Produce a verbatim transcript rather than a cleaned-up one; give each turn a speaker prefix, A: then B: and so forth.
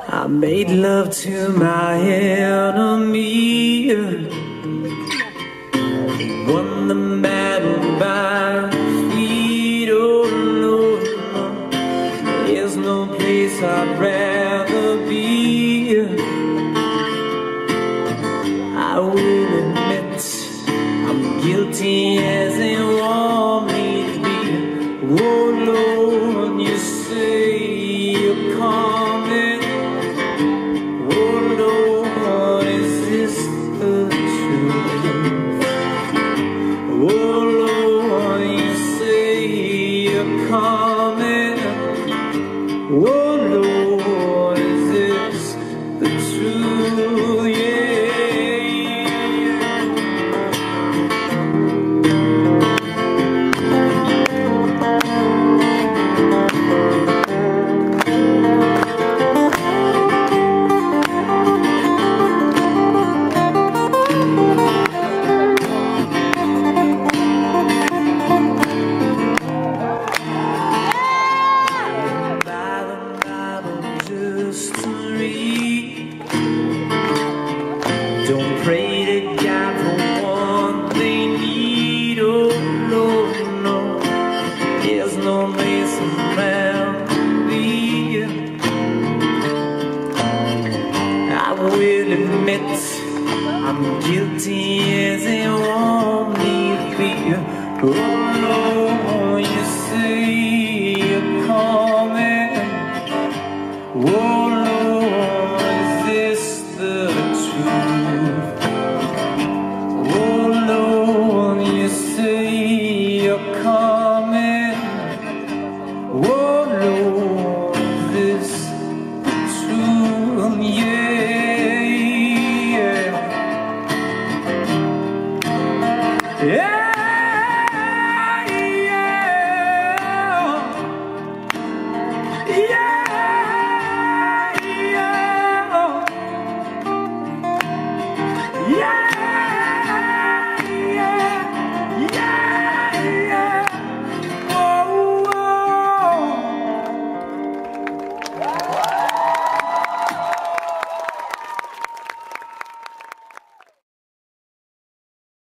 A: I made love to my enemy, won the battle by feet. Oh no, no, there's no place I'd rather be. I will admit I'm guilty as they want me to be. Oh Lord, you say you're coming. Oh Lord, is this the truth? Oh Lord, you say you're coming. Oh Lord, is this the truth? Yeah. Don't pray to God for what they need. Oh no, no, there's no place around me. I will admit I'm guilty as they want me to be. Oh Lord, you say you're coming. Oh Lord, is this the truth? Oh Lord, you say you're coming. Oh Lord, is this the truth? Yeah, yeah, yeah. Yeah!